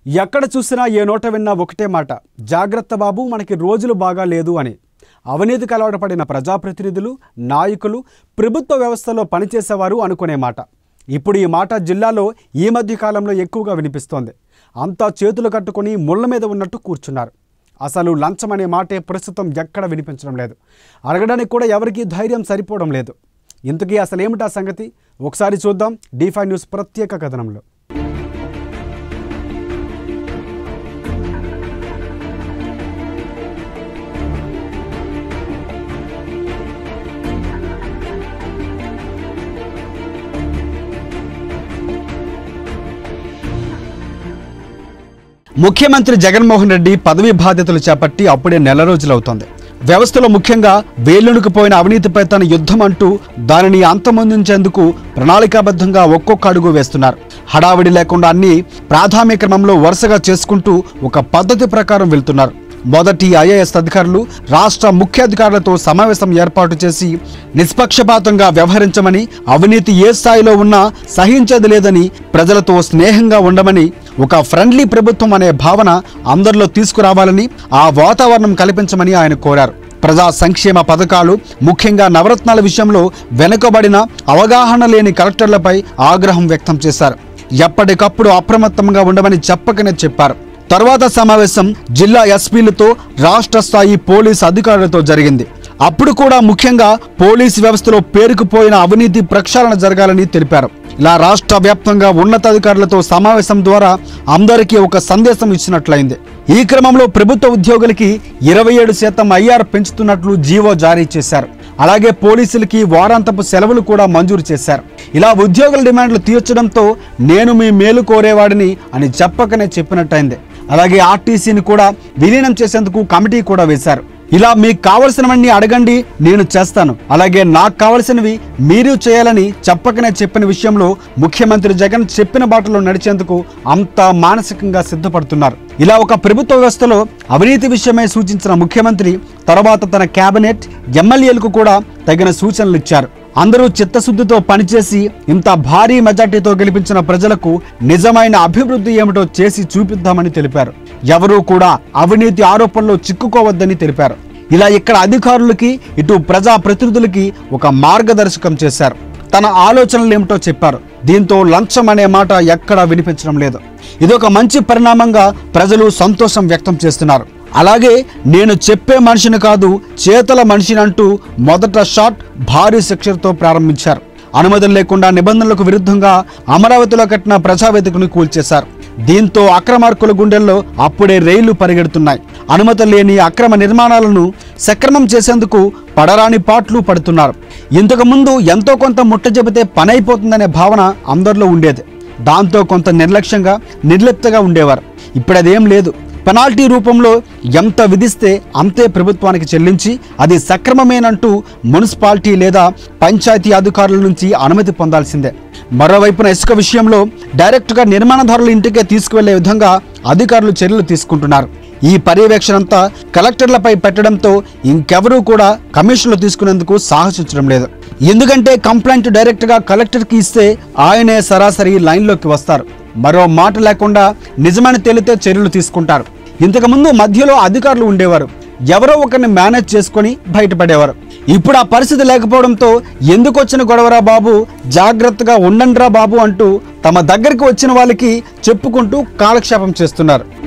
ఎక్కడ చూసినా ఏ నోట విన్నా ఒకటే మాట, జాగ్రత్త బాబు మనకి రోజులు బాగా లేదు అని. అవినీతికి అలవాటు పడిన ప్రజాప్రతినిధులు, నాయకులు, ప్రభుత్వ వ్యవస్థలో పనిచేసేవారు అనుకునే మాట. ఇప్పుడు ఈ మాట జిల్లాలో ఈ మధ్య కాలంలో ఎక్కువగా వినిపిస్తోంది. అంతా చేతులు కట్టుకొని ముళ్ళ మీద ఉన్నట్టు కూర్చున్నారు. అసలు లంచం అనే మాటే ప్రస్తుతం ఎక్కడ వినిపించడం లేదు. అడగడానికి కూడా ఎవరికీ ధైర్యం సరిపోవడం లేదు. ఇంతకీ అసలు ఏమిటా సంగతి ఒకసారి చూద్దాం D5 న్యూస్ ప్రత్యేక కథనంలో. ముఖ్యమంత్రి జగన్మోహన్ రెడ్డి పదవి బాధ్యతలు చేపట్టి అప్పుడే నెల రోజులవుతోంది. వ్యవస్థలో ముఖ్యంగా వేలునుకుపోయిన అవినీతిపై తన యుద్ధం అంటూ దానిని అంతమొందించేందుకు ప్రణాళికాబద్ధంగా ఒక్కొక్క అడుగు వేస్తున్నారు. హడావిడి లేకుండా అన్ని ప్రాథమిక క్రమంలో వరుసగా చేసుకుంటూ ఒక పద్ధతి ప్రకారం వెళ్తున్నారు. మొదటి IAS అధికారులు రాష్ట్ర ముఖ్యాధికారులతో సమావేశం ఏర్పాటు చేసి నిష్పక్షపాతంగా వ్యవహరించమని, అవినీతి ఏ స్థాయిలో ఉన్నా సహించేది లేదని, ప్రజలతో స్నేహంగా ఉండమని, ఒక ఫ్రెండ్లీ ప్రభుత్వం అనే భావన అందరిలో తీసుకురావాలని, ఆ వాతావరణం కల్పించమని ఆయన కోరారు. ప్రజా సంక్షేమ పథకాలు, ముఖ్యంగా నవరత్నాల విషయంలో వెనుకబడిన, అవగాహన లేని కలెక్టర్లపై ఆగ్రహం వ్యక్తం చేశారు. ఎప్పటికప్పుడు అప్రమత్తంగా ఉండమని చెప్పకనే చెప్పారు. తర్వాత సమావేశం జిల్లా ఎస్పీలతో, రాష్ట్ర స్థాయి పోలీసు అధికారులతో జరిగింది. అప్పుడు కూడా ముఖ్యంగా పోలీసు వ్యవస్థలో పేరుకుపోయిన అవినీతి ప్రక్షాళన జరగాలని తెలిపారు. ఇలా రాష్ట్ర వ్యాప్తంగా ఉన్నతాధికారులతో సమావేశం ద్వారా అందరికీ ఒక సందేశం ఇచ్చినట్లయింది. ఈ క్రమంలో ప్రభుత్వ ఉద్యోగులకి 27% IR పెంచుతున్నట్లు జీవో జారీ చేశారు. అలాగే పోలీసులకి వారాంతపు సెలవులు కూడా మంజూరు చేశారు. ఇలా ఉద్యోగుల డిమాండ్లు తీర్చడంతో నేను మీ మేలు కోరేవాడిని అని చెప్పకనే చెప్పినట్టయింది. అలాగే RTCని కూడా విలీనం చేసేందుకు కమిటీ కూడా వేశారు. ఇలా మీకు కావలసినవన్నీ అడగండి, నేను చేస్తాను, అలాగే నాకు కావలసినవి మీరు చేయాలని చెప్పకనే చెప్పిన విషయంలో ముఖ్యమంత్రి జగన్ చెప్పిన బాటలో నడిచేందుకు అంతా మానసికంగా సిద్ధపడుతున్నారు. ఇలా ఒక ప్రభుత్వ వ్యవస్థలో అవినీతి విషయమై సూచించిన ముఖ్యమంత్రి తర్వాత తన కేబినెట్, ఎమ్మెల్యేలకు కూడా తగిన సూచనలు ఇచ్చారు. అందరూ చిత్తశుద్ధితో పనిచేసి ఇంత భారీ మెజార్టీతో గెలిపించిన ప్రజలకు నిజమైన అభివృద్ధి ఏమిటో చేసి చూపిద్దామని తెలిపారు. ఎవరూ కూడా అవినీతి ఆరోపణలో చిక్కుకోవద్దని తెలిపారు. ఇలా ఇక్కడ అధికారులకి, ఇటు ప్రజా ప్రతినిధులకి ఒక మార్గదర్శకం చేశారు. తన ఆలోచనలు ఏమిటో చెప్పారు. దీంతో లంచం అనే మాట ఎక్కడా వినిపించడం లేదు. ఇదొక మంచి పరిణామంగా ప్రజలు సంతోషం వ్యక్తం చేస్తున్నారు. అలాగే నేను చెప్పే మనిషిని కాదు, చేతల మనిషిని అంటూ మొదట షాట్ భారీ శిక్షతో ప్రారంభించారు. అనుమతులు లేకుండా నిబంధనలకు విరుద్ధంగా అమరావతిలో కట్టిన ప్రజావేదికను కూల్చేశారు. దీంతో అక్రమార్కుల గుండెల్లో అప్పుడే రైళ్లు పరిగెడుతున్నాయి. అనుమతులు లేని అక్రమ నిర్మాణాలను సక్రమం చేసేందుకు పడరాని పాట్లు పడుతున్నారు. ఇంతకుముందు ఎంతో కొంత ముట్ట చెబితే పని అయిపోతుందనే భావన అందరిలో ఉండేది. దాంతో కొంత నిర్లక్ష్యంగా, నిర్లిప్తగా ఉండేవారు. ఇప్పుడు అదేం లేదు. పెనాల్టీ రూపంలో ఎంత విధిస్తే అంతే ప్రభుత్వానికి చెల్లించి అది సక్రమమేనంటూ మున్సిపాలిటీ లేదా పంచాయతీ అధికారుల నుంచి అనుమతి పొందాల్సిందే. మరోవైపున ఇసుక విషయంలో డైరెక్ట్గా నిర్మాణదారుల ఇంటికే తీసుకువెళ్లే విధంగా అధికారులు చర్యలు తీసుకుంటున్నారు. ఈ పర్యవేక్షణ అంతా కలెక్టర్లపై పెట్టడంతో ఇంకెవరూ కూడా కమిషన్లు తీసుకునేందుకు సాహసించడం లేదు. ఎందుకంటే కంప్లైంట్ డైరెక్ట్గా కలెక్టర్కి ఇస్తే ఆయనే సరాసరి లైన్లోకి వస్తారు. మరో మాట లేకుండా నిజమని తేలితే చర్యలు తీసుకుంటారు. ఇంతకుముందు మధ్యలో అధికారులు ఉండేవారు. ఎవరో ఒకరిని మేనేజ్ చేసుకొని బయటపడేవారు. ఇప్పుడు ఆ పరిస్థితి లేకపోవడంతో ఎందుకు వచ్చిన గొడవరా బాబు, జాగ్రత్తగా ఉండండిరా బాబు అంటూ తమ దగ్గరికి వచ్చిన వాళ్ళకి చెప్పుకుంటూ కాలక్షేపం చేస్తున్నారు.